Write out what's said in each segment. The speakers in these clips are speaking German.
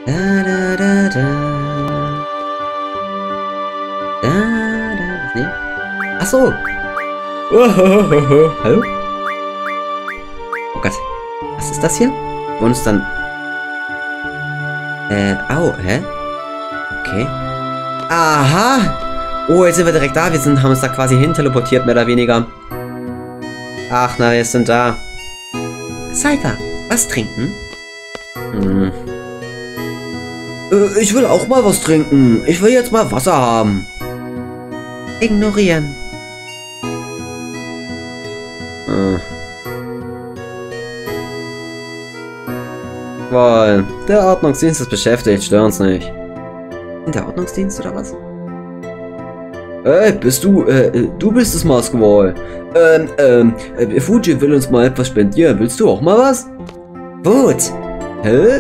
Da, da, da, da. Da, da. Nee. Ach so. Hallo? Oh Gott. Was ist das hier? Wir wollen uns dann... Au, hä? Okay. Aha! Oh, jetzt sind wir direkt da. Haben uns da quasi hin teleportiert, mehr oder weniger. Ach, na, wir sind da. Cypher, was trinken? Hm. Ich will auch mal was trinken. Ich will jetzt mal Wasser haben. Ignorieren. Weil der Ordnungsdienst ist beschäftigt, stör uns nicht. Der Ordnungsdienst oder was? Bist du, du bist es, Maskewall. Fuji will uns mal etwas spendieren. Willst du auch mal was? Gut. Hä?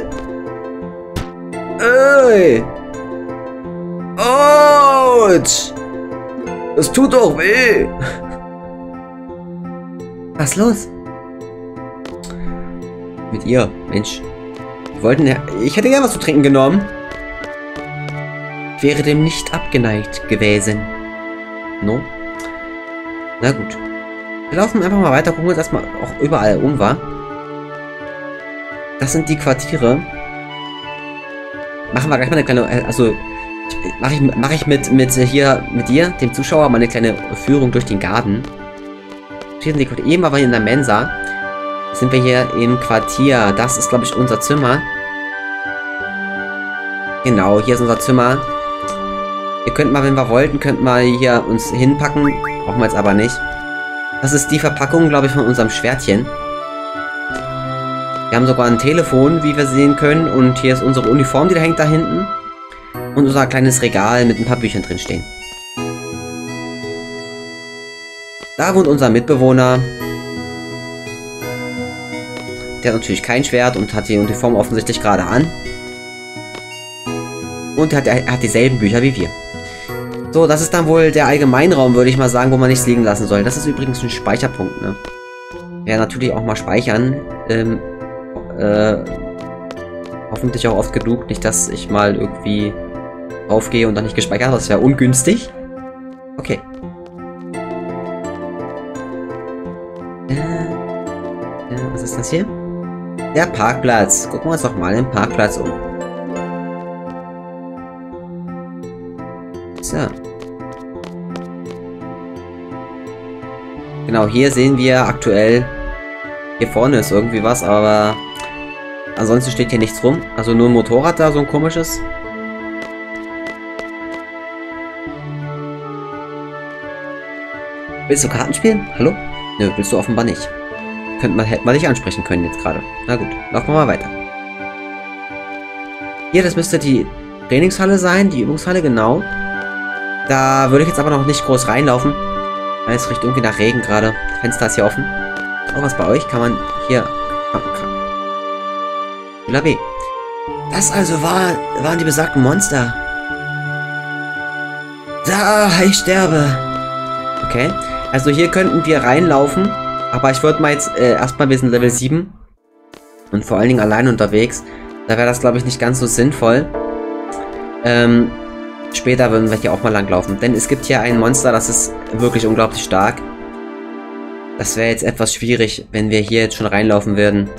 Ey! Autsch! Es tut doch weh! Was ist los? Mit ihr, Mensch. Wir wollten ja... Ich hätte gern was zu trinken genommen. Wäre dem nicht abgeneigt gewesen. No? Na gut. Wir laufen einfach mal weiter, gucken uns erstmal auch überall um, wa? Das sind die Quartiere. Machen wir gleich mal eine kleine, also mache ich mit dir, dem Zuschauer, mal eine kleine Führung durch den Garten. Hier sind die Quartiere. Eben waren wir in der Mensa. Jetzt sind wir hier im Quartier. Das ist, glaube ich, unser Zimmer. Genau, hier ist unser Zimmer. Wir könnten mal, wenn wir wollten, könnten wir hier uns hinpacken. Brauchen wir jetzt aber nicht. Das ist die Verpackung, glaube ich, von unserem Schwertchen. Wir haben sogar ein Telefon, wie wir sehen können. Und hier ist unsere Uniform, die da hängt da hinten. Und unser kleines Regal mit ein paar Büchern drin stehen. Da wohnt unser Mitbewohner. Der hat natürlich kein Schwert und hat die Uniform offensichtlich gerade an. Und er hat dieselben Bücher wie wir. So, das ist dann wohl der Allgemeinraum, würde ich mal sagen, wo man nichts liegen lassen soll. Das ist übrigens ein Speicherpunkt, ne? Ja, natürlich auch mal speichern. Hoffentlich auch oft genug. Nicht, dass ich mal irgendwie aufgehe und dann nicht gespeichert habe. Das wäre ungünstig. Okay. Was ist das hier? Der Parkplatz. Gucken wir uns doch mal den Parkplatz um. So. Genau, hier sehen wir aktuell... Hier vorne ist irgendwie was, aber... Ansonsten steht hier nichts rum. Also nur ein Motorrad da, so ein komisches. Willst du Karten spielen? Hallo? Nö, willst du offenbar nicht. Hätte man dich ansprechen können jetzt gerade. Na gut, laufen wir mal weiter. Hier, das müsste die Trainingshalle sein, die Übungshalle, genau. Da würde ich jetzt aber noch nicht groß reinlaufen. Weil es riecht irgendwie nach Regen gerade. Das Fenster ist hier offen. Auch was bei euch? Kann man hier... B. Das also waren die besagten Monster. Da, ich sterbe. Okay. Also hier könnten wir reinlaufen. Aber ich würde mal jetzt erstmal, wir sind Level 7. Und vor allen Dingen allein unterwegs. Da wäre das, glaube ich, nicht ganz so sinnvoll. Später würden wir hier auch mal langlaufen. Denn es gibt hier ein Monster, das ist wirklich unglaublich stark. Das wäre jetzt etwas schwierig, wenn wir hier jetzt schon reinlaufen würden.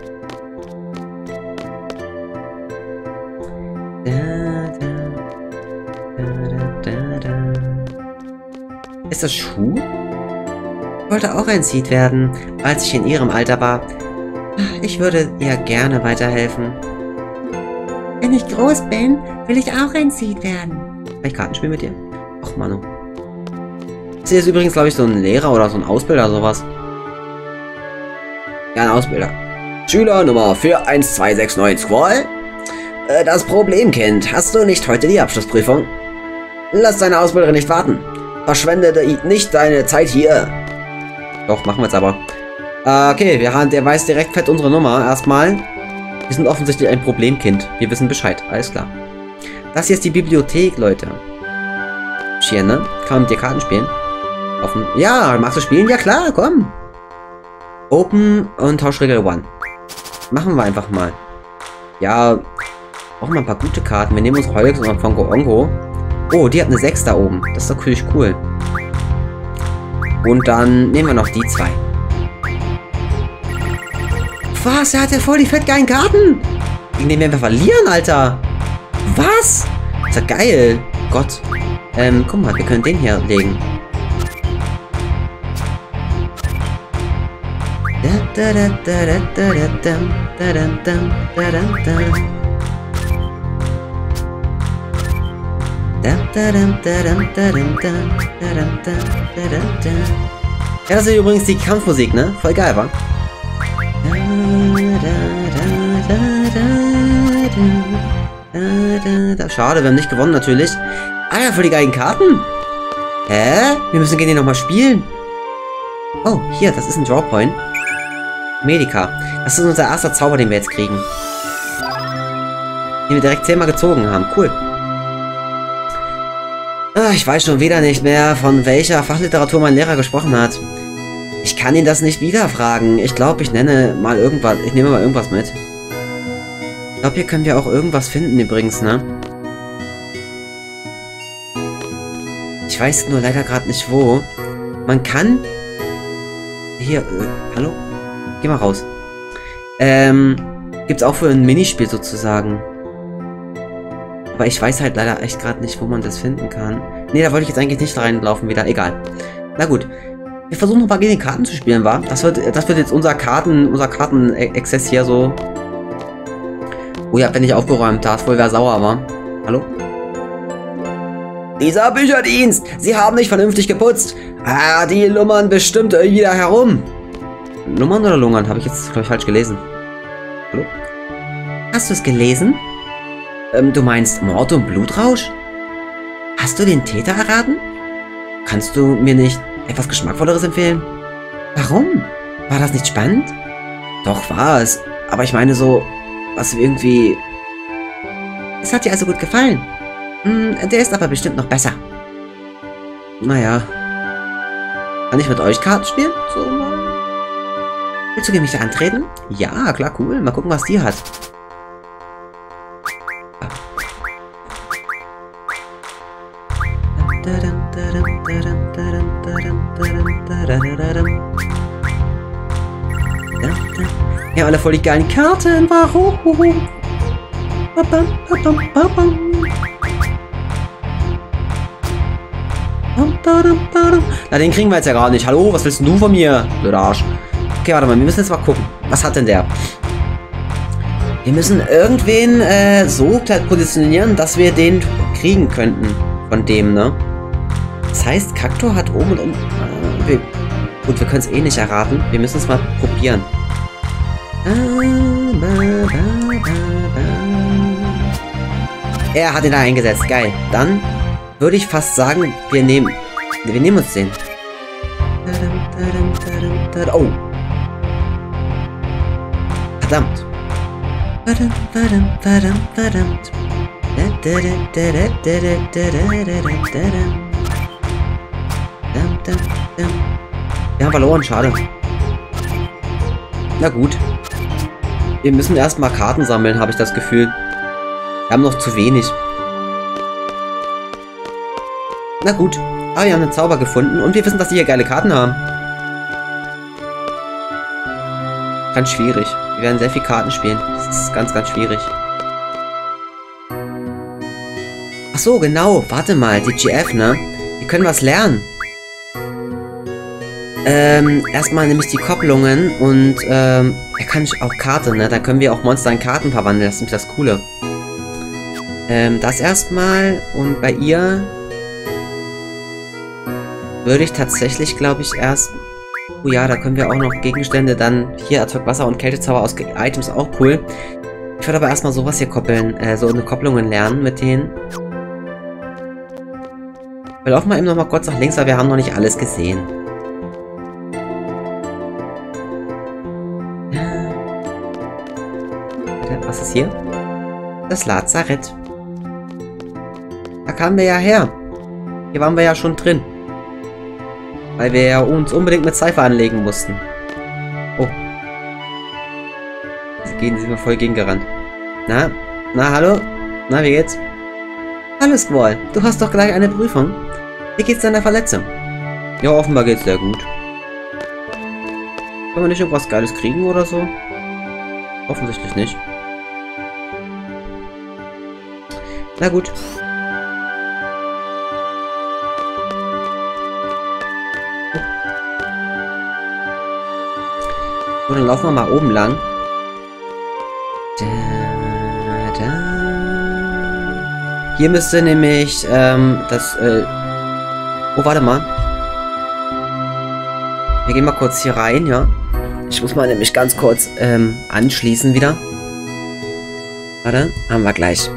Ist das Schuh? Ich wollte auch ein Seed werden, als ich in ihrem Alter war. Ich würde ihr gerne weiterhelfen. Wenn ich groß bin, will ich auch ein Seed werden. Kann ich Kartenspiel mit dir? Ach, Manu. Das hier ist übrigens, glaube ich, so ein Lehrer oder so ein Ausbilder oder sowas. Ja, ein Ausbilder. Schüler Nummer 41269 Squall. Das Problemkind. Hast du nicht heute die Abschlussprüfung? Lass deine Ausbilderin nicht warten. Verschwende nicht deine Zeit hier. Doch, machen wir jetzt aber. Okay, der weiß direkt fett unsere Nummer. Erstmal. Wir sind offensichtlich ein Problemkind. Wir wissen Bescheid. Alles klar. Das hier ist die Bibliothek, Leute. Hier, ne? Kann man mit dir Karten spielen? Offen. Ja, magst du spielen? Ja, klar, komm. Open und Tauschregel 1. Machen wir einfach mal. Ja, Auch mal ein paar gute Karten. Wir nehmen uns Holx und Fongo Ongo. Oh, die hat eine 6 da oben. Das ist doch natürlich cool. Und dann nehmen wir noch die 2. Was? Er hat ja voll die fettgeilen Karten. Gegen den werden wir verlieren, Alter. Was? Das ist ja geil. Gott. Guck mal, wir können den hier legen. Ja, das ist übrigens die Kampfmusik, ne? Voll geil, wa? Schade, wir haben nicht gewonnen, natürlich. Alter, voll die geilen Karten. Hä? Wir müssen gegen den nochmal spielen. Oh, hier, das ist ein Drawpoint. Medica. Das ist unser erster Zauber, den wir jetzt kriegen. Den wir direkt 10-mal gezogen haben. Cool. Ah, ich weiß schon wieder nicht mehr, von welcher Fachliteratur mein Lehrer gesprochen hat. Ich kann ihn das nicht wieder fragen. Ich glaube, ich nehme mal irgendwas mit. Ich glaube, hier können wir auch irgendwas finden übrigens, ne? Ich weiß nur leider gerade nicht wo. Man kann... Hier, hallo? Geh mal raus. Gibt's auch für ein Minispiel sozusagen. Aber ich weiß halt leider echt gerade nicht, wo man das finden kann. Nee, da wollte ich jetzt eigentlich nicht reinlaufen wieder. Egal. Na gut. Wir versuchen noch mal gegen die Karten zu spielen, wa? Das wird jetzt unser Karten-Exzess hier so. Oh, ihr habt ja nicht aufgeräumt. Da ist wohl wer sauer, war. Hallo? Dieser Bücherdienst! Sie haben nicht vernünftig geputzt! Ah, die lummern bestimmt wieder herum! Lummern oder lungern? Habe ich jetzt, glaube ich, falsch gelesen. Hallo? Hast du es gelesen? Du meinst Mord und Blutrausch? Hast du den Täter erraten? Kannst du mir nicht etwas Geschmackvolleres empfehlen? Warum? War das nicht spannend? Doch, war es. Aber ich meine so, was irgendwie... Es hat dir also gut gefallen. Der ist aber bestimmt noch besser. Naja. Kann ich mit euch Karten spielen? So mal. Willst du gegen mich da antreten? Ja, klar, cool. Mal gucken, was die hat. Ja, alle voll die geilen Karten. Warum? Na, den kriegen wir jetzt ja gar nicht. Hallo, was willst denn du von mir? Blöder Arsch. Okay, warte mal, wir müssen jetzt mal gucken. Was hat denn der? Wir müssen irgendwen so positionieren, dass wir den kriegen könnten. Von dem, ne? Das heißt, Kaktor hat oben und unten... Gut, wir können es eh nicht erraten. Wir müssen es mal probieren. Er hat ihn da eingesetzt. Geil. Dann würde ich fast sagen, wir nehmen uns den. Oh. Verdammt. Verdammt. Wir haben verloren, schade. Na gut. Wir müssen erstmal Karten sammeln, habe ich das Gefühl. Wir haben noch zu wenig. Na gut. Aber wir haben einen Zauber gefunden und wir wissen, dass die hier geile Karten haben. Ganz schwierig. Wir werden sehr viel Karten spielen. Das ist ganz, ganz schwierig. Ach so, genau. Warte mal. Die GF, ne? Wir können was lernen. Erstmal nämlich die Kopplungen und, er kann auch Karten, ne? Da können wir auch Monster in Karten verwandeln. Das ist nämlich das Coole. Das erstmal und bei ihr würde ich tatsächlich, glaube ich, erst... Oh ja, da können wir auch noch Gegenstände dann... Hier, Erzeug Wasser und Kältezauber aus Items, auch cool. Ich würde aber erstmal sowas hier koppeln, so eine Kopplungen lernen mit denen. Wir laufen mal eben noch mal kurz nach links, weil wir haben noch nicht alles gesehen. Was ist hier? Das Lazarett. Da kamen wir ja her. Hier waren wir ja schon drin. Weil wir ja uns unbedingt mit Cypher anlegen mussten. Oh. Sind wir voll gegengerannt. Na, Na, hallo? Na, wie geht's? Hallo, Squall. Du hast doch gleich eine Prüfung. Wie geht's deiner Verletzung? Ja, offenbar geht's sehr gut. Können wir nicht irgendwas Geiles kriegen oder so? Offensichtlich nicht. Na gut. So, dann laufen wir mal oben lang. Hier müsste nämlich oh, warte mal. Wir gehen mal kurz hier rein, ja. Ich muss mal nämlich ganz kurz anschließen wieder. Warte, haben wir gleich.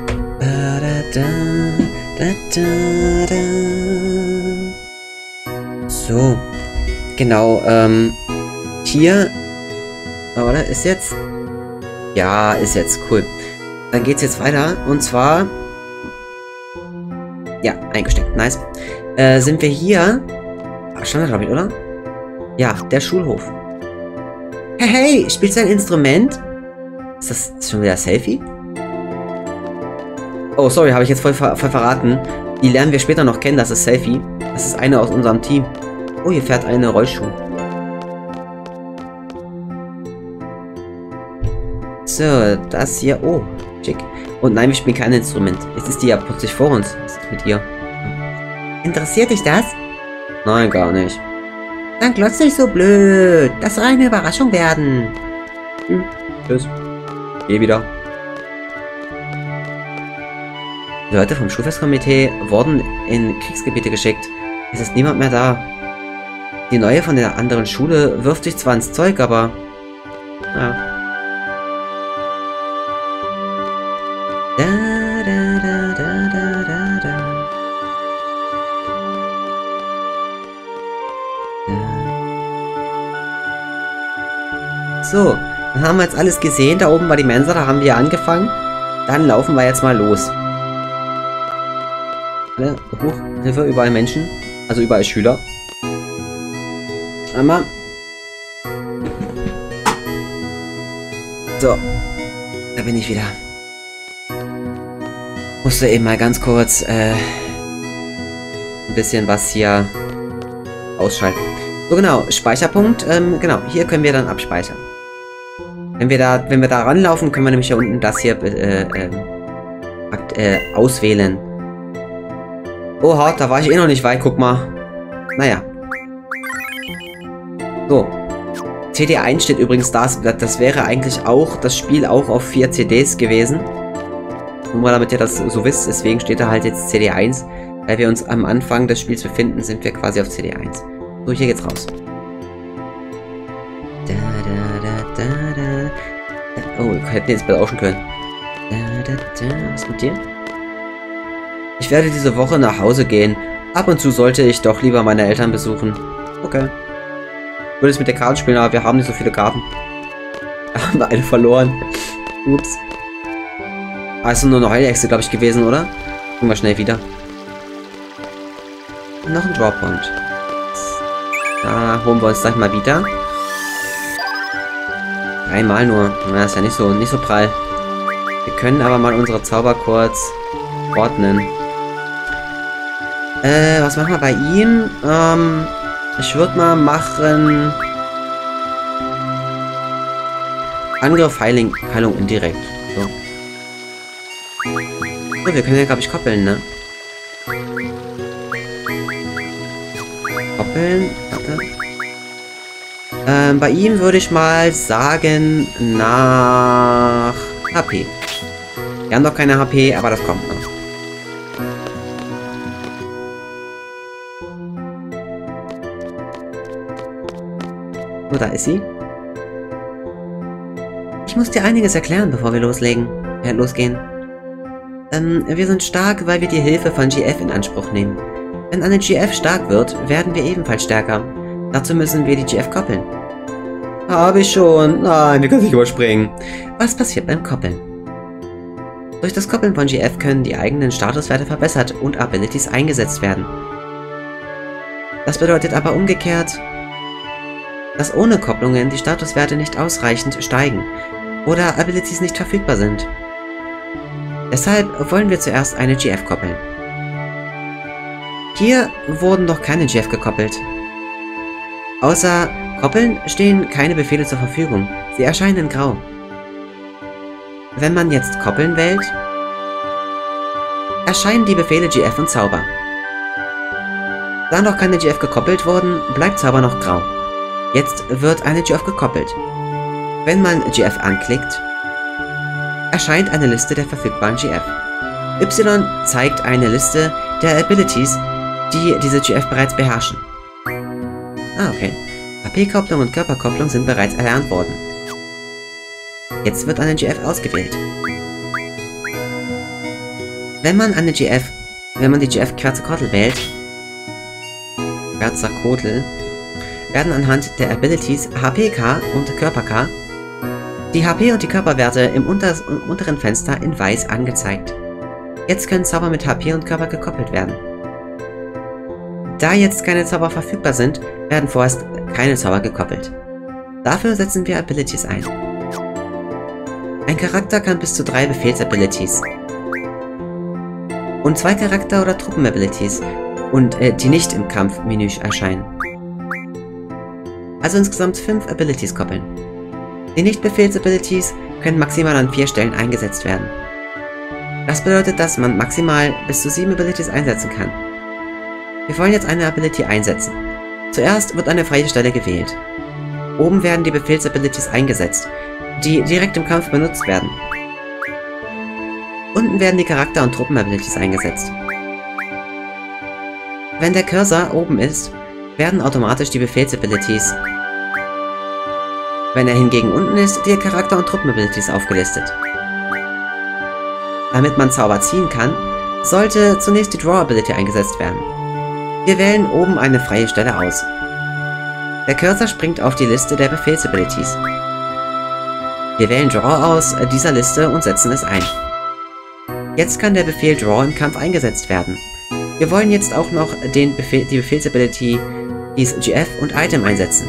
So. Genau, hier. Oh, warte, ist jetzt? Ja, ist jetzt. Cool. Dann geht's jetzt weiter. Und zwar... Ja, eingesteckt. Nice. Sind wir hier... Standard, glaube ich, oder? Ja, der Schulhof. Hey, hey, spielst du ein Instrument? Ist das schon wieder Selfie? Oh, sorry, habe ich jetzt voll verraten. Die lernen wir später noch kennen, das ist Selfie. Das ist eine aus unserem Team. Oh, hier fährt eine Rollschuh. So, das hier. Oh, schick. Und nein, wir spielen kein Instrument. Jetzt ist die ja plötzlich vor uns. Was ist mit ihr? Interessiert dich das? Nein, gar nicht. Dann glotz nicht so blöd. Das soll eine Überraschung werden. Tschüss. Geh wieder. Die Leute vom Schulfestkomitee wurden in Kriegsgebiete geschickt. Es ist niemand mehr da. Die Neue von der anderen Schule wirft sich zwar ins Zeug, aber... Ja. So, dann haben wir jetzt alles gesehen. Da oben war die Mensa, da haben wir angefangen. Dann laufen wir jetzt mal los. Alle hoch, Hilfe, überall Menschen. Also überall Schüler. Einmal. So, da bin ich wieder. Musste eben mal ganz kurz ein bisschen was hier ausschalten. So genau, Speicherpunkt. Genau, hier können wir dann abspeichern. Wenn wir da ranlaufen, können wir nämlich hier unten das hier auswählen. Oha, da war ich eh noch nicht weit, guck mal. Naja. So. CD1 steht übrigens da. Das wäre eigentlich auch das Spiel auch auf 4 CDs gewesen. Nur mal damit ihr das so wisst, deswegen steht da halt jetzt CD1. Weil wir uns am Anfang des Spiels befinden, sind wir quasi auf CD1. So, hier geht's raus. Oh, wir hätten jetzt bald auschen können. Was mit dir? Ich werde diese Woche nach Hause gehen. Ab und zu sollte ich doch lieber meine Eltern besuchen. Okay. Ich würde es mit der Karte spielen, aber wir haben nicht so viele Karten. Da haben wir eine verloren. Ups. Ah, ist nur eine Heilechse, glaube ich, gewesen, oder? Gucken wir schnell wieder. Und noch ein Drawpoint. Da holen wir uns gleich mal wieder. 3-mal nur. Na, ist ja nicht so prall. Wir können aber mal unsere Zauber kurz ordnen. Was machen wir bei ihm? Ich würde mal machen... Angriff, Heilung indirekt. So. So, wir können ja, glaube ich, koppeln, ne? Koppeln, warte. Bei ihm würde ich mal sagen, nach HP. Wir haben noch keine HP, aber das kommt noch. So, da ist sie. Ich muss dir einiges erklären, bevor wir losgehen. Wir sind stark, weil wir die Hilfe von GF in Anspruch nehmen. Wenn eine GF stark wird, werden wir ebenfalls stärker. Dazu müssen wir die GF koppeln. Habe ich schon. Nein, wir können nicht überspringen. Was passiert beim Koppeln? Durch das Koppeln von GF können die eigenen Statuswerte verbessert und Abilities eingesetzt werden. Das bedeutet aber umgekehrt, dass ohne Kopplungen die Statuswerte nicht ausreichend steigen oder Abilities nicht verfügbar sind. Deshalb wollen wir zuerst eine GF koppeln. Hier wurden noch keine GF gekoppelt. Außer Koppeln stehen keine Befehle zur Verfügung. Sie erscheinen in Grau. Wenn man jetzt Koppeln wählt, erscheinen die Befehle GF und Zauber. Da noch keine GF gekoppelt wurden, bleibt Zauber noch grau. Jetzt wird eine GF gekoppelt. Wenn man GF anklickt, erscheint eine Liste der verfügbaren GF. Y zeigt eine Liste der Abilities, die diese GF bereits beherrschen. Ah, okay. HP-Kopplung und Körperkopplung sind bereits erlernt worden. Jetzt wird eine GF ausgewählt. Wenn man die GF Quetzalcoatl wählt, werden anhand der Abilities HP-K und Körper-K die HP und die Körperwerte im unteren Fenster in weiß angezeigt. Jetzt können Zauber mit HP und Körper gekoppelt werden. Da jetzt keine Zauber verfügbar sind, werden vorerst keine Zauber gekoppelt. Dafür setzen wir Abilities ein. Ein Charakter kann bis zu 3 Befehls-Abilities und 2 Charakter- oder Truppen-Abilities und die nicht im Kampfmenü erscheinen. Also insgesamt 5 Abilities koppeln. Die Nicht-Befehls-Abilities können maximal an 4 Stellen eingesetzt werden. Das bedeutet, dass man maximal bis zu 7 Abilities einsetzen kann. Wir wollen jetzt eine Ability einsetzen. Zuerst wird eine freie Stelle gewählt. Oben werden die Befehls-Abilities eingesetzt, die direkt im Kampf benutzt werden. Unten werden die Charakter- und Truppen-Abilities eingesetzt. Wenn der Cursor oben ist, werden automatisch die Befehls-Abilities. Wenn er hingegen unten ist, die Charakter- und Truppen-Abilities aufgelistet. Damit man Zauber ziehen kann, sollte zunächst die Draw-Ability eingesetzt werden. Wir wählen oben eine freie Stelle aus. Der Cursor springt auf die Liste der Befehls-Abilities. Wir wählen Draw aus dieser Liste und setzen es ein. Jetzt kann der Befehl Draw im Kampf eingesetzt werden. Wir wollen jetzt auch noch die Befehls-Ability GF und Item einsetzen.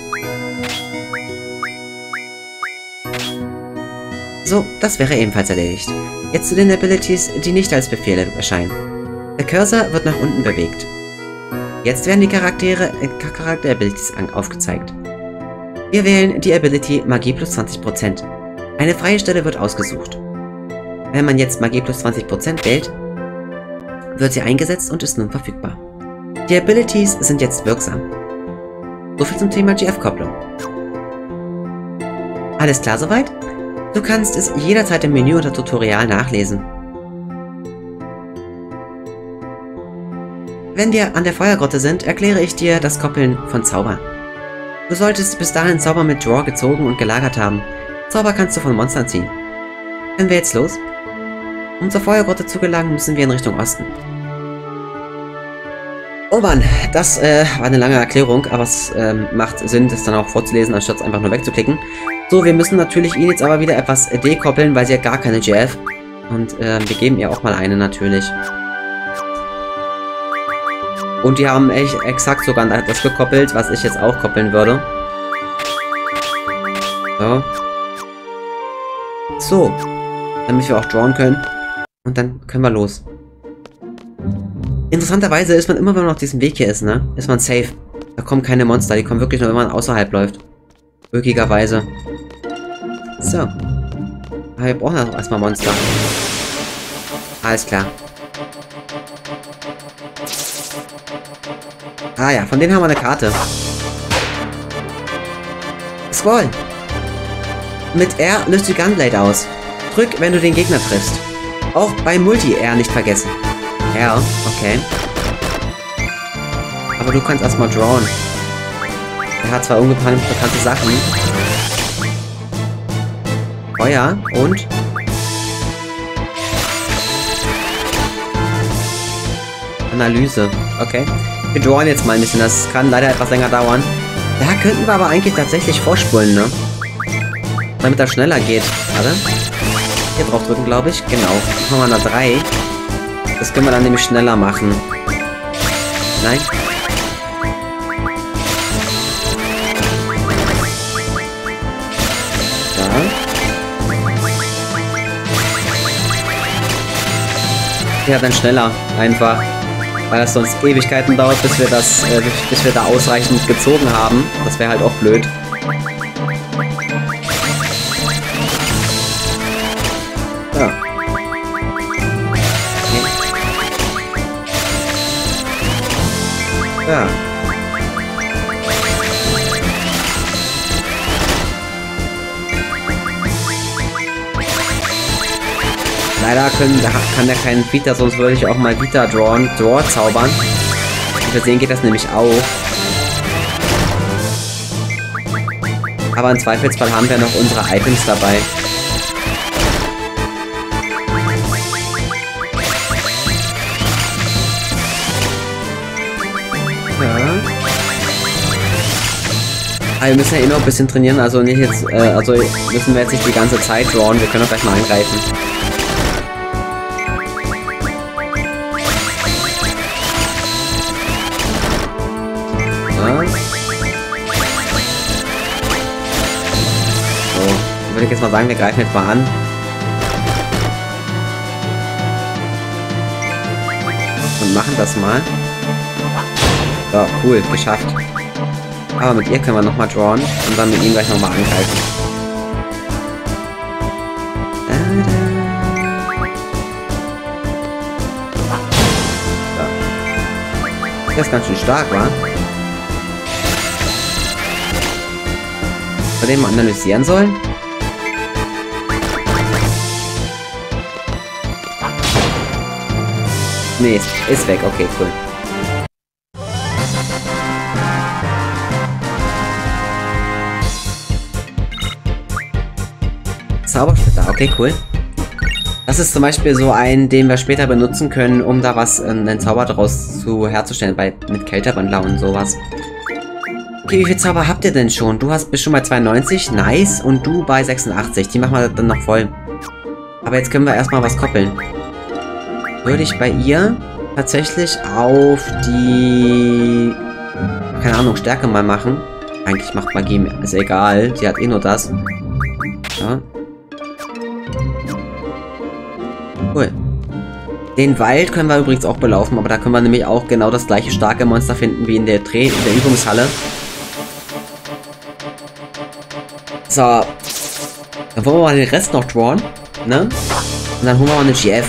So, das wäre ebenfalls erledigt. Jetzt zu den Abilities, die nicht als Befehle erscheinen. Der Cursor wird nach unten bewegt. Jetzt werden die Charakter-Abilities aufgezeigt. Wir wählen die Ability Magie plus 20%. Eine freie Stelle wird ausgesucht. Wenn man jetzt Magie plus 20% wählt, wird sie eingesetzt und ist nun verfügbar. Die Abilities sind jetzt wirksam. Soviel zum Thema GF-Kopplung. Alles klar soweit? Du kannst es jederzeit im Menü unter Tutorial nachlesen. Wenn wir an der Feuergrotte sind, erkläre ich dir das Koppeln von Zaubern. Du solltest bis dahin Zauber mit Draw gezogen und gelagert haben. Zauber kannst du von Monstern ziehen. Können wir jetzt los? Um zur Feuergrotte zu gelangen, müssen wir in Richtung Osten. Oh Mann, das war eine lange Erklärung, aber es macht Sinn, das dann auch vorzulesen, anstatt es einfach nur wegzuklicken. So, wir müssen natürlich ihn jetzt aber wieder etwas dekoppeln, weil sie hat gar keine GF. Und wir geben ihr auch mal eine natürlich. Und die haben echt exakt sogar das gekoppelt, was ich jetzt auch koppeln würde. So. So. Damit wir auch drawn können. Und dann können wir los. Interessanterweise ist man immer, wenn man auf diesem Weg hier ist, ne? Ist man safe. Da kommen keine Monster, die kommen wirklich nur, wenn man außerhalb läuft. Möglicherweise. So. Aber wir brauchen ja auch erstmal Monster. Alles klar. Ah ja, von denen haben wir eine Karte. Squall. Mit R löst die Gunblade aus. Drück, wenn du den Gegner triffst. Auch bei Multi-R nicht vergessen. R, okay. Aber du kannst erstmal drawn. Er hat zwar unbekannte Sachen. Feuer und... Analyse. Okay. Wir drawen jetzt mal ein bisschen. Das kann leider etwas länger dauern. Da könnten wir aber eigentlich tatsächlich vorspulen, ne? Damit das schneller geht. Warte. Hier drauf drücken, glaube ich. Genau. Machen wir da 3. Das können wir dann nämlich schneller machen. Nein. Da. Ja, dann schneller. Einfach. Weil das sonst Ewigkeiten dauert, bis wir da ausreichend gezogen haben. Das wäre halt auch blöd. Ja. Ja. Leider kann der keinen Vita, sonst würde ich auch mal Vita Draw zaubern. Wie wir sehen, geht das nämlich auch. Aber im Zweifelsfall haben wir noch unsere Items dabei. Ja. Aber wir müssen ja eh noch ein bisschen trainieren, also nicht jetzt, also müssen wir jetzt nicht die ganze Zeit drawen, wir können auch gleich mal angreifen. Würde ich jetzt mal sagen, wir greifen jetzt mal an. Und machen das mal. So, cool, geschafft. Aber mit ihr können wir nochmal drawen und dann mit ihm gleich nochmal angreifen. So. Das ist ganz schön stark, wa? Bei dem wir analysieren sollen? Nee, ist weg. Okay, cool. Zaubersplitter. Okay, cool. Das ist zum Beispiel so ein, den wir später benutzen können, um da was, einen Zauber daraus herzustellen, mit Kältewandler und sowas. Okay, wie viel Zauber habt ihr denn schon? Du bist schon bei 92, nice. Und du bei 86. Die machen wir dann noch voll. Aber jetzt können wir erstmal was koppeln. Würde ich bei ihr tatsächlich auf die, keine Ahnung, Stärke mal machen. Eigentlich macht Magie, ist egal, die hat eh nur das. Ja. Cool. Den Wald können wir übrigens auch belaufen, aber da können wir nämlich auch genau das gleiche starke Monster finden wie in der Übungshalle. So. Dann wollen wir mal den Rest noch drawen, ne? Und dann holen wir mal eine GF.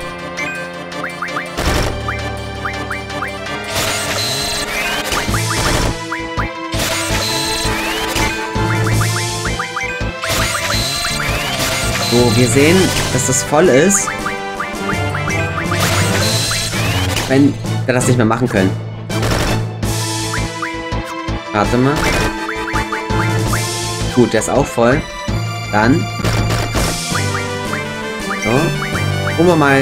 So, wir sehen, dass das voll ist, wenn wir das nicht mehr machen können. Warte mal. Gut, der ist auch voll. Dann. So. Gucken wir mal.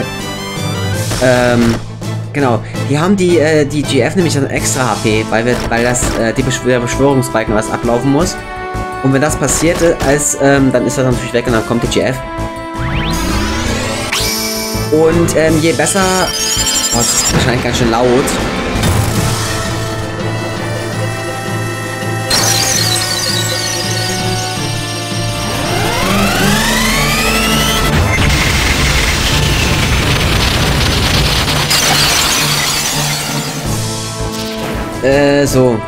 Genau. Die haben die GF nämlich dann extra HP, weil der Beschwörungsbalken was ablaufen muss. Und wenn das passiert, dann ist das natürlich weg und dann kommt die GF. Und je besser... Oh, das ist wahrscheinlich ganz schön laut. So.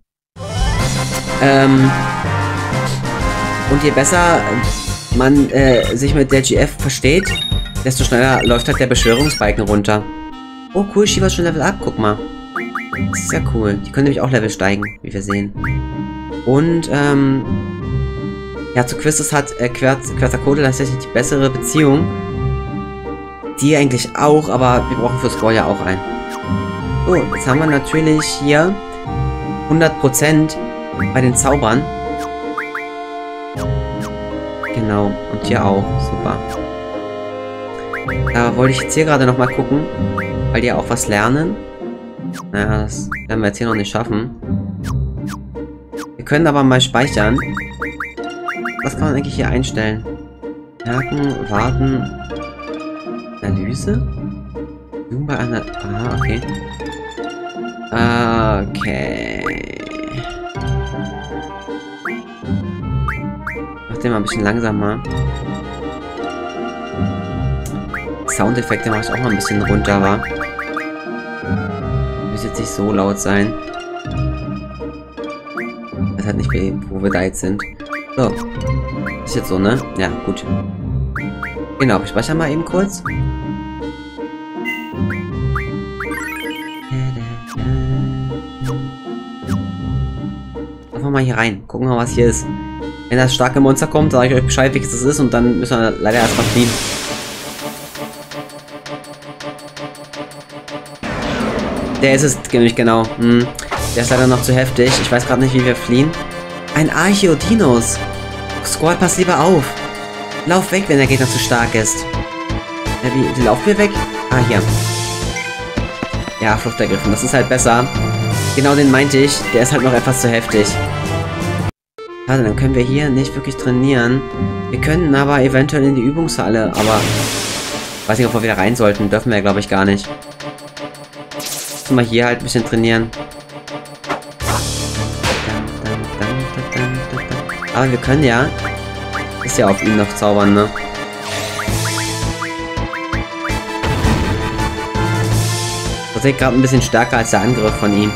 Und je besser man sich mit der GF versteht, desto schneller läuft halt der Beschwörungsbalken runter. Oh cool, Shiva ist schon Level up, guck mal. Das ist ja cool. Die können nämlich auch Level steigen, wie wir sehen. Und, ja, zu Quistis hat Quetzalcoatl tatsächlich die bessere Beziehung. Die eigentlich auch, aber wir brauchen für Score ja auch einen. So, jetzt haben wir natürlich hier 100% bei den Zaubern. Genau, und hier auch. Super. Da wollte ich jetzt hier gerade nochmal gucken, weil die ja auch was lernen. Naja, das werden wir jetzt hier noch nicht schaffen. Wir können aber mal speichern. Was kann man eigentlich hier einstellen? Merken, warten, Analyse? Zoom bei einer... Ah, okay. Okay. Mach den mal ein bisschen langsamer. Soundeffekte mache ich auch mal ein bisschen runter, war. Muss jetzt nicht so laut sein. Das hat nicht, wo wir da jetzt sind. So. Ist jetzt so, ne? Ja, gut. Genau, ich speichere mal eben kurz. Einfach mal hier rein. Gucken wir mal, was hier ist. Wenn das starke Monster kommt, sage ich euch Bescheid, welches das ist, und dann müssen wir leider erstmal fliehen. Der ist es nämlich genau. Der ist leider noch zu heftig. Ich weiß gerade nicht, wie wir fliehen. Ein Archeodinos. Squall, pass lieber auf. Lauf weg, wenn der Gegner zu stark ist. Wie laufen wir weg? Ah, hier. Ja, Flucht ergriffen. Das ist halt besser. Genau den meinte ich. Der ist halt noch etwas zu heftig. Also, dann können wir hier nicht wirklich trainieren. Wir können aber eventuell in die Übungshalle, aber ich weiß nicht, ob wir wieder rein sollten. Dürfen wir, glaube ich, gar nicht. Müssen wir hier halt ein bisschen trainieren. Aber wir können ja... Ist ja auf ihn noch zaubern, ne? Das ist gerade ein bisschen stärker als der Angriff von ihm.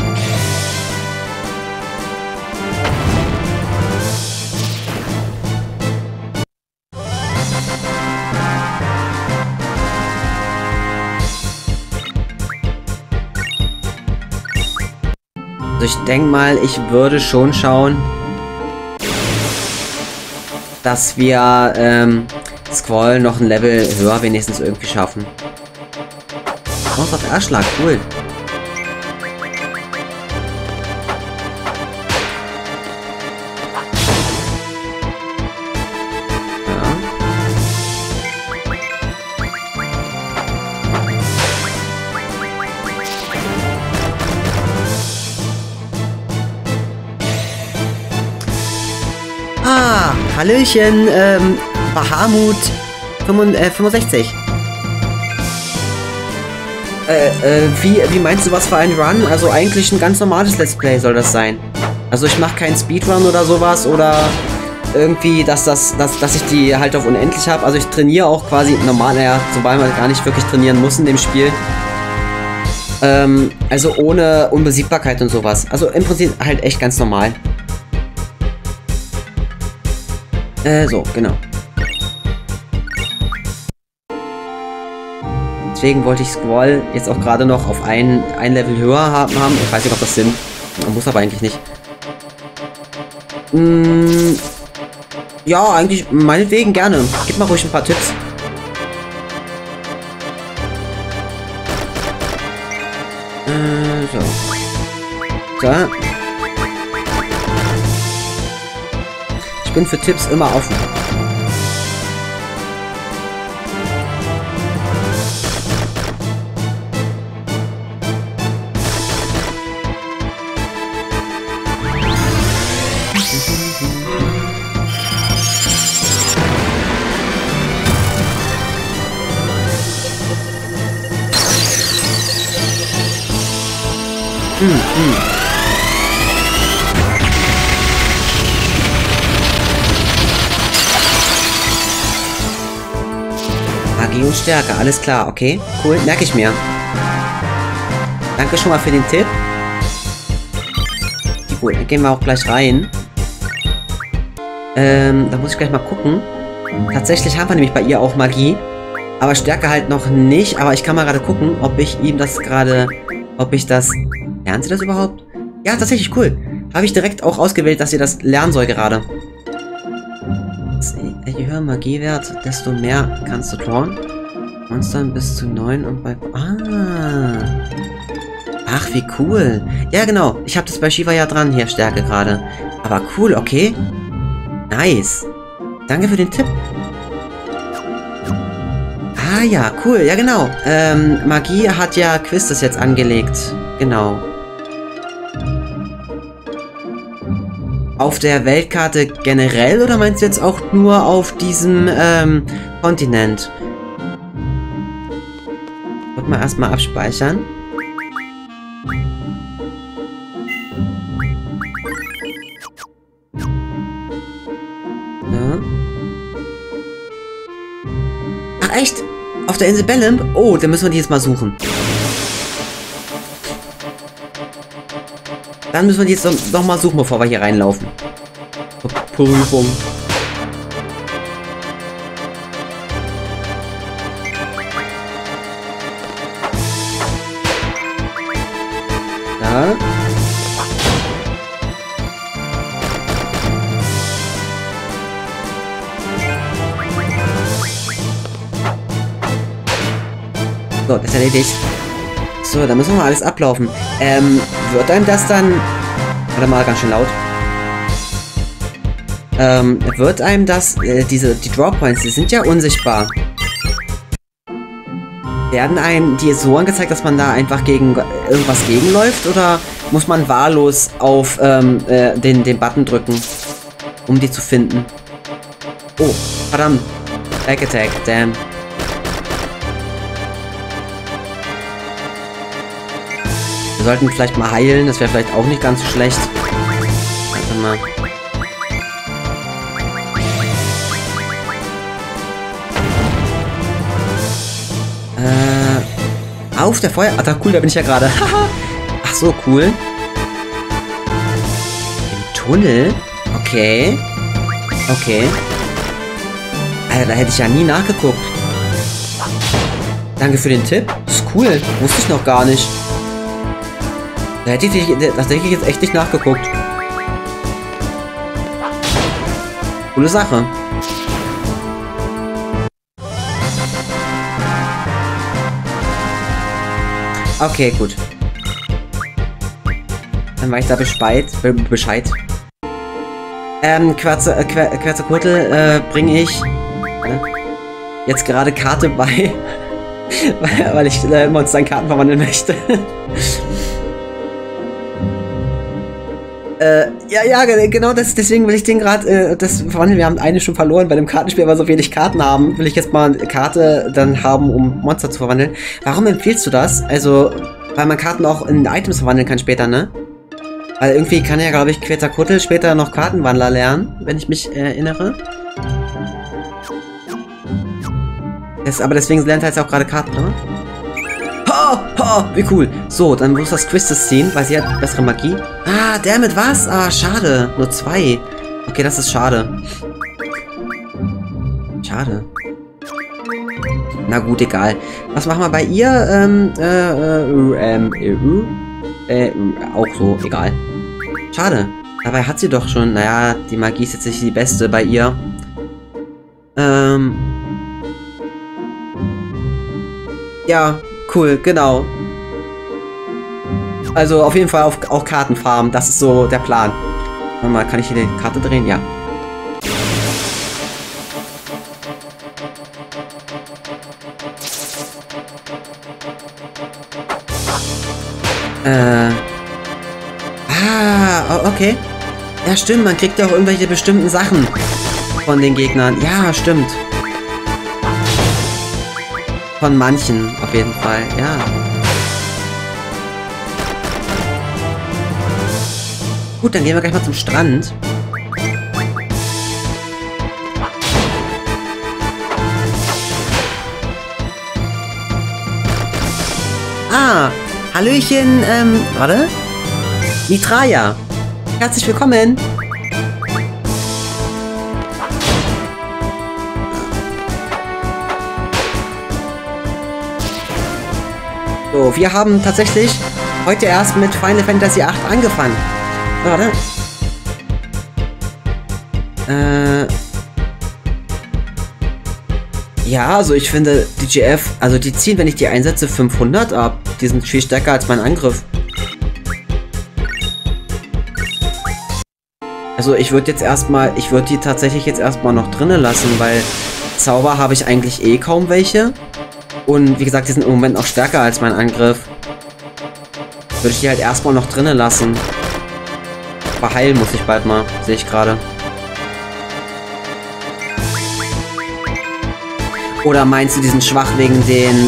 Also ich denke mal, ich würde schon schauen, dass wir Squall noch ein Level höher wenigstens irgendwie schaffen. Chance auf Erschlag, cool. Ah, Hallöchen, Bahamut 65. Wie meinst du, was für ein Run? Also eigentlich ein ganz normales Let's Play soll das sein. Also ich mache keinen Speedrun oder sowas oder irgendwie, dass ich die halt auf unendlich habe. Also ich trainiere auch quasi normal, naja, sobald man gar nicht wirklich trainieren muss in dem Spiel. Also ohne Unbesiegbarkeit und sowas. Also im Prinzip halt echt ganz normal. So, genau. Deswegen wollte ich Squall jetzt auch gerade noch auf ein Level höher haben. Ich weiß nicht, ob das Sinn. Man muss aber eigentlich nicht. Ja, eigentlich meinetwegen gerne. Gib mal ruhig ein paar Tipps. So. So. Ich bin für Tipps immer offen. Magie und Stärke, alles klar, okay. Cool, merke ich mir. Danke schon mal für den Tipp. Gut, dann gehen wir auch gleich rein. Da muss ich gleich mal gucken. Tatsächlich haben wir nämlich bei ihr auch Magie. Aber Stärke halt noch nicht. Aber ich kann mal gerade gucken, ob ich ihm das gerade... Ob ich das... Lernt sie das überhaupt? Ja, tatsächlich, cool. Habe ich direkt auch ausgewählt, dass sie das lernen soll gerade. Je höher Magiewert, desto mehr kannst du drawn. Monstern bis zu 9 und bei... Ah. Ach, wie cool. Ja, genau. Ich habe das bei Shiva ja dran, hier Stärke gerade. Aber cool, okay. Nice. Danke für den Tipp. Ah ja, cool. Ja, genau. Magie hat ja Quistis jetzt angelegt. Genau. Auf der Weltkarte generell oder meinst du jetzt auch nur auf diesem Kontinent? Guck mal erstmal abspeichern. Ja. Ach echt? Auf der Insel Bellimp? Oh, dann müssen wir die jetzt mal suchen. Dann müssen wir die jetzt noch mal suchen, bevor wir hier reinlaufen. Prüfung. Ja. So, das ist erledigt. So, da müssen wir mal alles ablaufen. Wird einem das dann... Warte mal, ganz schön laut. Wird einem das... die Drawpoints, die sind ja unsichtbar. Werden einem die so angezeigt, dass man da einfach gegen irgendwas gegenläuft? Oder muss man wahllos auf den Button drücken, um die zu finden? Oh, verdammt. Back Attack, damn. Wir sollten vielleicht mal heilen, das wäre vielleicht auch nicht ganz so schlecht. Warte mal. Auf der Feuer... Ach, cool, da bin ich ja gerade. Ach so, cool. Im Tunnel? Okay. Okay. Alter, da hätte ich ja nie nachgeguckt. Danke für den Tipp. Das ist cool. Wusste ich noch gar nicht. Da hätte ich jetzt echt nicht nachgeguckt. Coole Sache. Okay, gut. Dann war ich da Bescheid. Quetzalcoatl bringe ich jetzt gerade Karte bei, weil ich Monster in Karten verwandeln möchte. Ja, genau, deswegen will ich den gerade, das verwandeln. Wir haben eine schon verloren bei dem Kartenspiel, weil wir so wenig Karten haben. Will ich jetzt mal eine Karte dann haben, um Monster zu verwandeln. Warum empfiehlst du das? Also, weil man Karten auch in Items verwandeln kann später, ne? Weil irgendwie kann ja, glaube ich, Quetzalcoatl später noch Kartenwandler lernen, wenn ich mich erinnere. Aber deswegen lernt er jetzt auch gerade Karten, oder? Wie cool. So, dann muss das Quiz ziehen, weil sie hat bessere Magie. Ah, damit was? Ah, schade. Nur 2. Okay, das ist schade. Schade. Na gut, egal. Was machen wir bei ihr? Auch so, egal. Schade. Dabei hat sie doch schon... Naja, die Magie ist jetzt nicht die beste bei ihr. Ja, cool, genau. Also auf jeden Fall auch Kartenfarben. Das ist so der Plan. Warte mal, kann ich hier die Karte drehen? Ja. Okay. Ja, stimmt. Man kriegt ja auch irgendwelche bestimmten Sachen von den Gegnern. Ja, stimmt. Von manchen, auf jeden Fall. Ja. Gut, dann gehen wir gleich mal zum Strand. Ah, hallöchen, warte. Mitraja. Herzlich willkommen. So, wir haben tatsächlich heute erst mit Final Fantasy VIII angefangen. Warte. Ja, also ich finde, die GF, also die ziehen, wenn ich die einsetze, 500 ab. Die sind viel stärker als mein Angriff. Also ich würde die tatsächlich jetzt erstmal noch drinnen lassen, weil Zauber habe ich eigentlich eh kaum welche. Und wie gesagt, die sind im Moment auch stärker als mein Angriff. Würde ich die halt erstmal noch drinnen lassen. Aber heilen muss ich bald mal, sehe ich gerade. Oder meinst du, die sind schwach wegen den,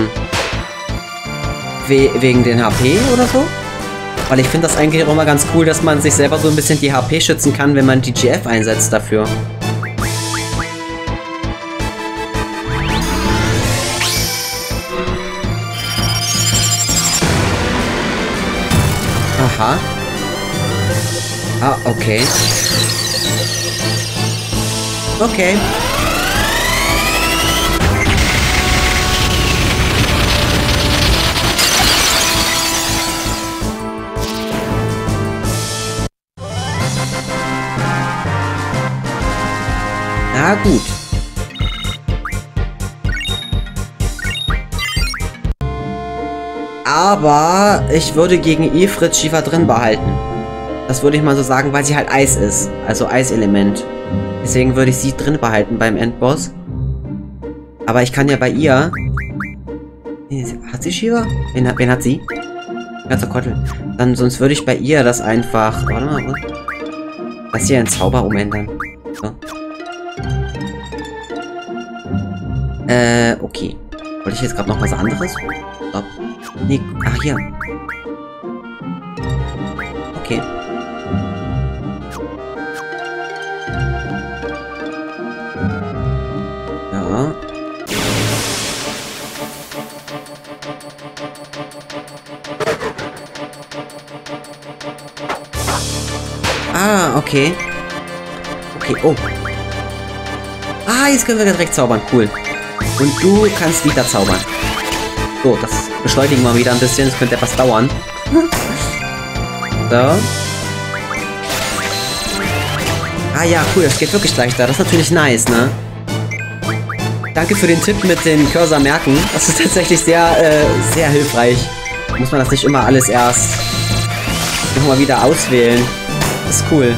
wegen den HP oder so? Weil ich finde das eigentlich auch immer ganz cool, dass man sich selber so ein bisschen die HP schützen kann, wenn man die GF einsetzt dafür. Aha. Ah, okay. Okay. Na gut. Aber ich würde gegen Ifrit Shiva drin behalten. Das würde ich mal so sagen, weil sie halt Eis ist. Also Eiselement. Deswegen würde ich sie drin behalten beim Endboss. Aber ich kann ja bei ihr... Hat sie Shiva? Wen hat sie? Quetzalcoatl. Dann sonst würde ich bei ihr das einfach... Warte mal. Das hier in Zauber umändern. So. Okay. Wollte ich jetzt gerade noch was anderes? Stopp. Nee, ach hier. Okay. Ja. Ah, okay. Okay, oh. Ah, jetzt können wir direkt zaubern. Cool. Und du kannst wieder zaubern. So, das beschleunigen wir wieder ein bisschen. Das könnte etwas dauern. So. Ah ja, cool. Das geht wirklich leichter. Das ist natürlich nice, ne? Danke für den Tipp mit den Cursor merken. Das ist tatsächlich sehr, sehr hilfreich. Muss man das nicht immer alles erst nochmal wieder auswählen. Das ist cool.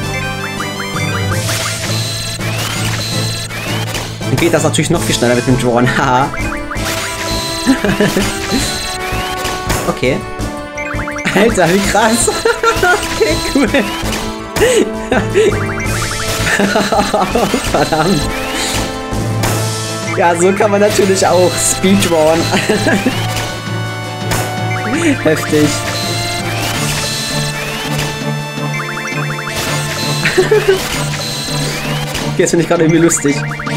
Dann geht das natürlich noch viel schneller mit dem Drawn. Haha. Okay. Alter, wie krass. Okay, cool. Verdammt. Ja, so kann man natürlich auch Speedrun. Heftig. Okay, das finde ich gerade irgendwie lustig.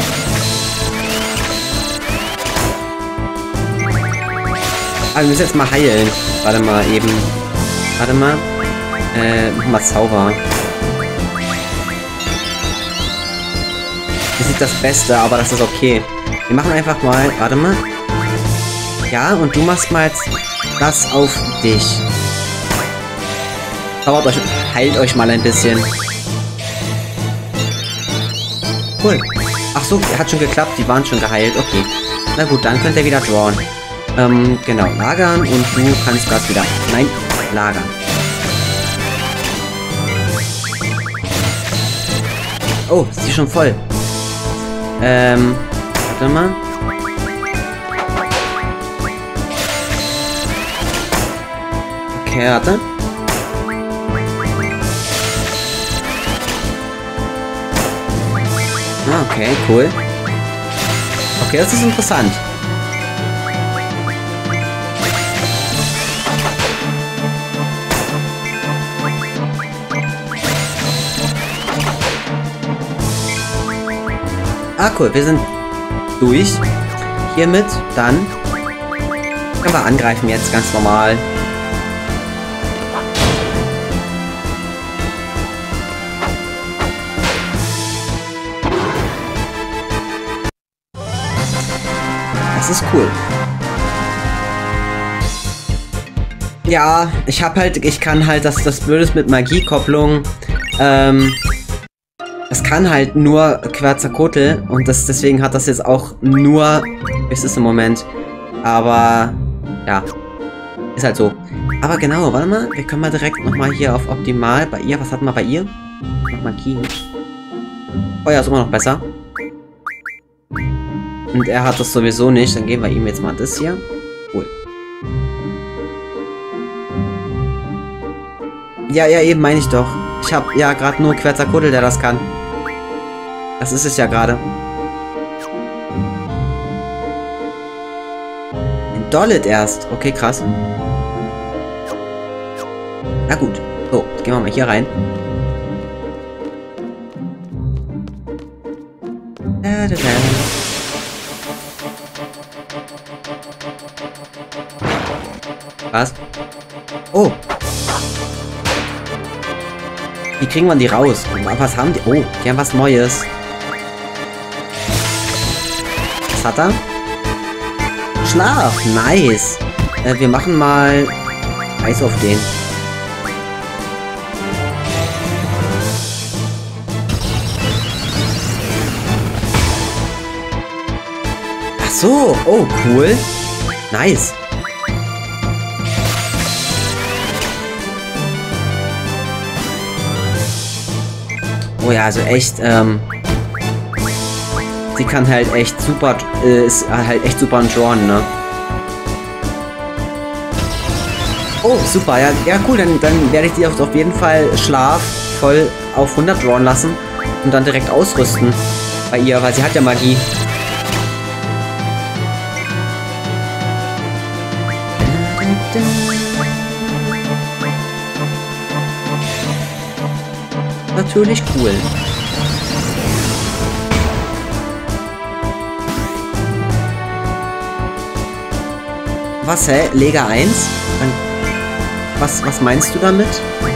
Ah, wir müssen jetzt mal heilen. Warte mal eben. Warte mal. Mach mal Zauber. Das ist nicht das Beste, aber das ist okay. Wir machen einfach mal... Warte mal. Ja, und du machst mal jetzt das auf dich. Zaubert euch... Heilt euch mal ein bisschen. Cool. Ach so, hat schon geklappt. Die waren schon geheilt. Okay. Na gut, dann könnt ihr wieder drawn. Genau. Lagern und du kannst das wieder... Nein, lagern. Oh, ist die schon voll? Warte mal. Okay, warte. Ah, okay, cool. Okay, das ist interessant. Ah, cool, wir sind durch. Hiermit, dann können wir angreifen jetzt ganz normal. Das ist cool. Ja, ich kann halt, das Blöde mit Magiekopplung, es kann halt nur Quetzalcoatl und deswegen hat das jetzt auch nur, ist es im Moment, aber, ja, ist halt so. Aber genau, warte mal, wir können mal direkt nochmal hier auf Optimal, bei ihr, was hatten wir bei ihr? Noch Magie. Oh ja, ist immer noch besser. Und er hat das sowieso nicht, dann geben wir ihm jetzt mal das hier. Cool. Ja, eben meine ich doch. Ich habe ja gerade nur Quetzalcoatl, der das kann. Das ist es ja gerade. In Dollet erst. Okay, krass. Na gut. So, jetzt gehen wir mal hier rein. Was? Oh. kriegen wir die raus? Was haben die? Oh, die haben was Neues. Was hat er? Schlaf, nice. Wir machen mal Eis auf den. Ach so, oh cool. Nice. Oh ja, also echt, sie kann halt echt super, ist halt echt super ein Drawn, ne? Oh, super, ja, ja cool, dann werde ich die auf jeden Fall Schlaf voll auf 100 Drawn lassen und dann direkt ausrüsten bei ihr, weil sie hat ja Magie. Natürlich cool. Was, hä? Lega 1? Was meinst du damit?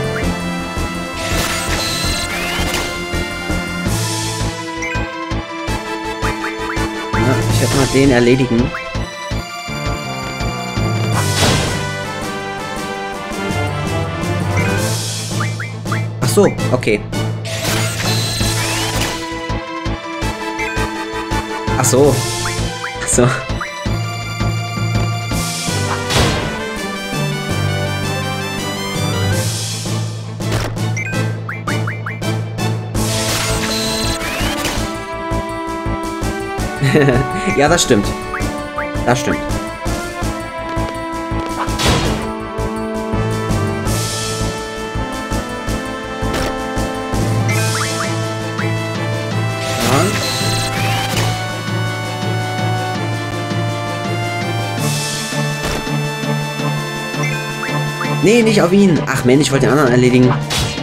Ja, ich werde mal den erledigen. Ach so, okay. Ach so. Ach so. Ja, das stimmt. Das stimmt. Ja. Nee, nicht auf ihn. Ach Mensch, ich wollte den anderen erledigen.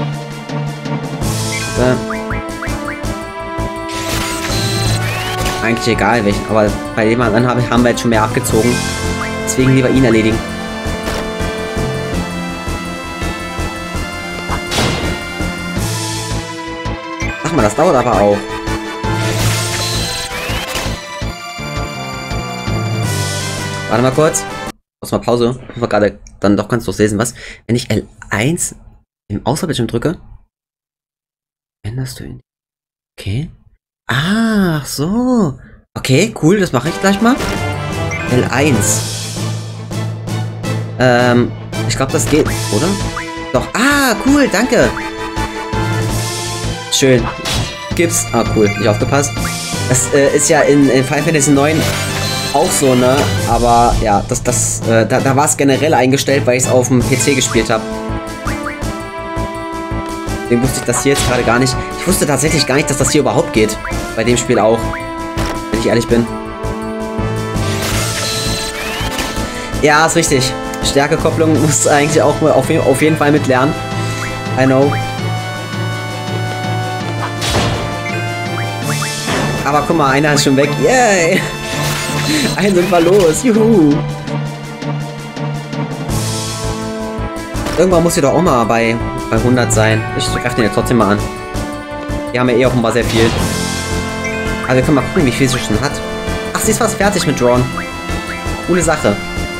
Eigentlich egal welchen, aber bei dem anderen haben wir jetzt schon mehr abgezogen. Deswegen lieber ihn erledigen. Ach mal, das dauert aber auch. Warte mal kurz. Mach mal Pause. Ich war gerade dann doch ganz durchlesen, was. Wenn ich L1 im Auswahlbildschirm drücke, änderst du ihn. Okay. Ach so. Okay, cool, das mache ich gleich mal. L1. Ich glaube, das geht, oder? Doch. Ah, cool, danke. Schön. Gibt's. Ah, cool, nicht aufgepasst. Das ist ja in Final Fantasy 9 auch so, ne? Aber ja, da war es generell eingestellt, weil ich es auf dem PC gespielt habe. Deswegen wusste ich das hier jetzt gerade gar nicht. Ich wusste tatsächlich gar nicht, dass das hier überhaupt geht. Bei dem Spiel auch. Wenn ich ehrlich bin. Ja, ist richtig. Stärkekopplung muss eigentlich auch auf jeden Fall mit lernen. I know. Aber guck mal, einer ist schon weg. Yay! Einen sind wir los. Juhu! Irgendwann muss sie doch auch mal bei 100 sein. Ich greife den jetzt trotzdem mal an. Die haben ja eh offenbar sehr viel. Aber wir können mal gucken, wie viel sie schon hat. Ach, sie ist fast fertig mit Drawn. Coole Sache.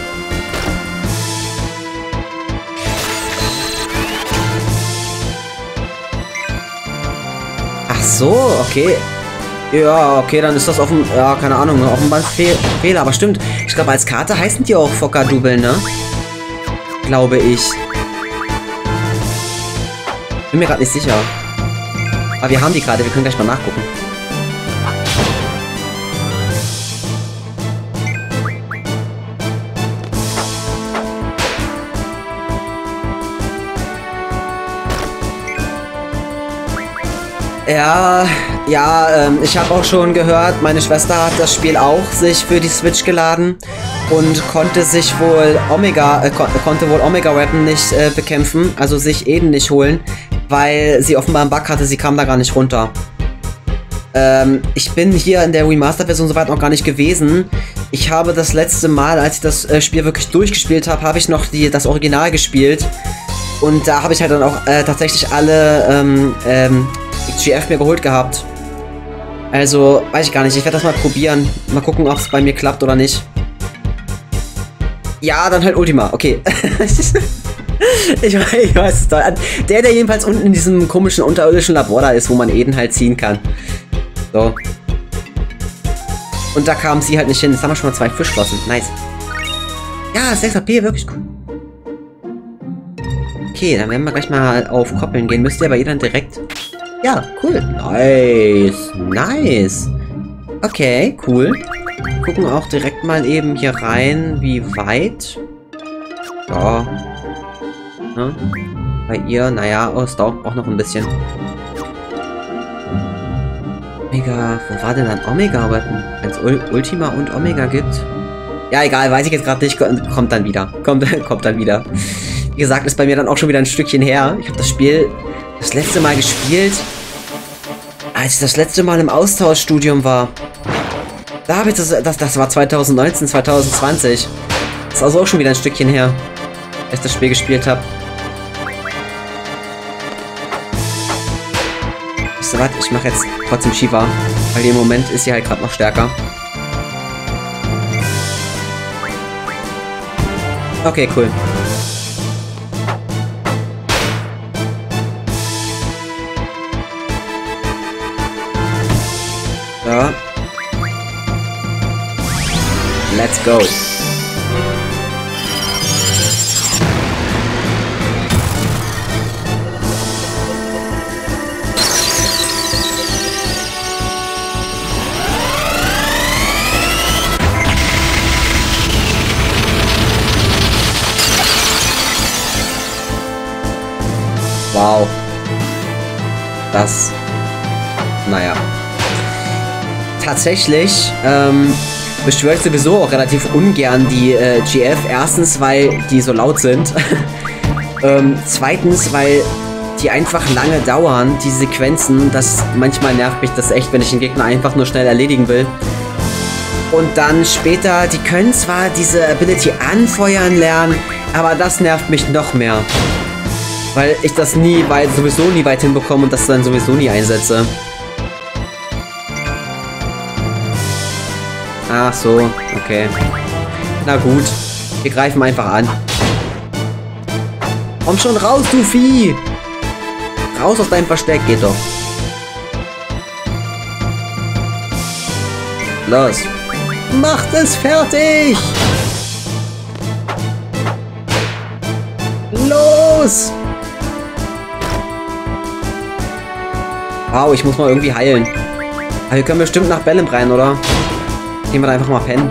Ach so, okay. Ja, okay, dann ist das offen. Ja, keine Ahnung, offenbar ein Fehler. Aber stimmt, ich glaube, als Karte heißen die auch Fokker-Double, ne? Glaube ich. Bin mir gerade nicht sicher. Aber wir haben die gerade, wir können gleich mal nachgucken. Ja, ich habe auch schon gehört, meine Schwester hat das Spiel auch sich für die Switch geladen und konnte sich wohl konnte wohl Omega Weapon nicht bekämpfen, also sich Eden nicht holen, weil sie offenbar einen Bug hatte, sie kam da gar nicht runter. Ich bin hier in der Remaster-Version soweit noch gar nicht gewesen. Ich habe das letzte Mal, als ich das Spiel wirklich durchgespielt habe, habe ich noch das Original gespielt. Und da habe ich halt dann auch tatsächlich alle GF mir geholt gehabt. Also, weiß ich gar nicht. Ich werde das mal probieren. Mal gucken, ob es bei mir klappt oder nicht. Ja, dann halt Ultima. Okay. ich weiß es doch. Der jedenfalls unten in diesem komischen unterirdischen Labor da ist, wo man Eden halt ziehen kann. So. Und da kam sie halt nicht hin. Jetzt haben wir schon mal 2 Fischflossen. Nice. Ja, 6 AP, wirklich cool. Okay, dann werden wir gleich mal auf Koppeln gehen. Müsst ihr aber dann direkt... Ja, cool. Nice. Nice. Okay, cool. Gucken auch direkt mal eben hier rein, wie weit. Ja. Ne? Bei ihr, naja, es dauert auch noch ein bisschen. Omega, wo war denn dann Omega-Weapon? Wenn es Ultima und Omega gibt? Ja, egal, weiß ich jetzt gerade nicht. Kommt dann wieder. Kommt dann wieder. Wie gesagt, ist bei mir dann auch schon wieder ein Stückchen her. Ich habe das Spiel das letzte Mal gespielt, als ich das letzte Mal im Austauschstudium war. Da habe ich das war 2019, 2020. Das ist also auch schon wieder ein Stückchen her, als ich das Spiel gespielt habe. Wisst ihr was? Ich mache jetzt trotzdem Shiva, weil im Moment ist sie halt gerade noch stärker. Okay, cool. Ja. Let's go. Wow. Das... Naja. Tatsächlich, beschwöre ich sowieso auch relativ ungern die GF. Erstens, weil die so laut sind. Zweitens, weil die einfach lange dauern, die Sequenzen. Das manchmal nervt mich das echt, wenn ich den Gegner einfach nur schnell erledigen will. Und dann später, die können zwar diese Ability anfeuern lernen, aber das nervt mich noch mehr. Weil ich das sowieso nie weit hinbekomme und das dann sowieso nie einsetze. Ach so, okay. Na gut, wir greifen einfach an. Komm schon raus, du Vieh! Raus aus deinem Versteck, geht doch. Los. Macht es fertig! Los! Wow, ich muss mal irgendwie heilen. Aber wir können bestimmt nach Bellem rein, oder? Gehen wir da einfach mal pennen.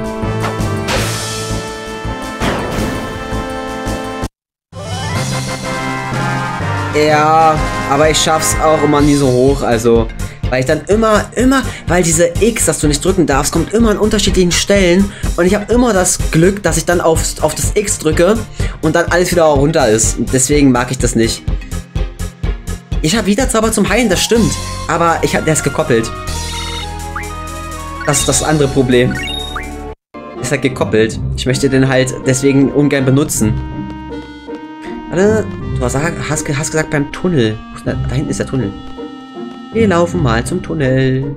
Ja, aber ich schaff's auch immer nie so hoch, also... Weil ich dann immer, weil diese X, das du nicht drücken darfst, kommt immer an unterschiedlichen Stellen. Und ich habe immer das Glück, dass ich dann auf das X drücke und dann alles wieder runter ist. Und deswegen mag ich das nicht. Ich habe wieder Zauber zum Heilen, das stimmt. Aber der ist gekoppelt. Das ist das andere Problem. Ist halt gekoppelt. Ich möchte den halt deswegen ungern benutzen. Warte, du hast gesagt beim Tunnel. Da hinten ist der Tunnel. Wir laufen mal zum Tunnel.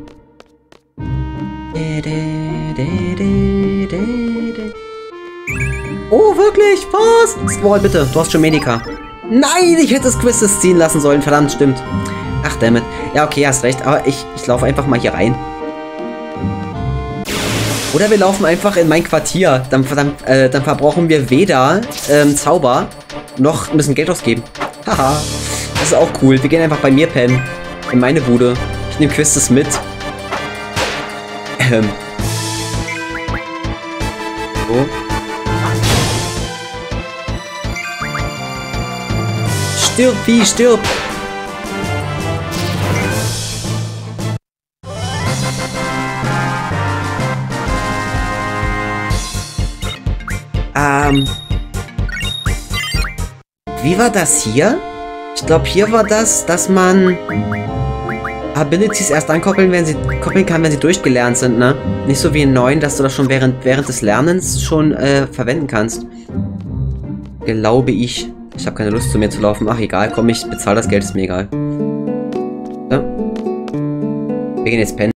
Oh, wirklich? Was? Squall, bitte. Du hast schon Medica. Nein, ich hätte das Quizzes ziehen lassen sollen. Verdammt, stimmt. Ach, dammit. Ja, okay, hast recht. Aber ich laufe einfach mal hier rein. Oder wir laufen einfach in mein Quartier. Dann verbrauchen wir weder Zauber noch müssen Geld ausgeben. Haha. Das ist auch cool. Wir gehen einfach bei mir pennen. In meine Bude. Ich nehme Quizzes mit. So. Stirb, Vieh, stirb! Wie war das hier? Ich glaube, hier war das, dass man Abilities erst ankoppeln kann, wenn sie durchgelernt sind, ne? Nicht so wie in 9, dass du das schon während des Lernens schon verwenden kannst. Glaube ich. Ich habe keine Lust zu mir zu laufen. Ach, egal, komm, ich bezahle das Geld, ist mir egal. So. Wir gehen jetzt pennen.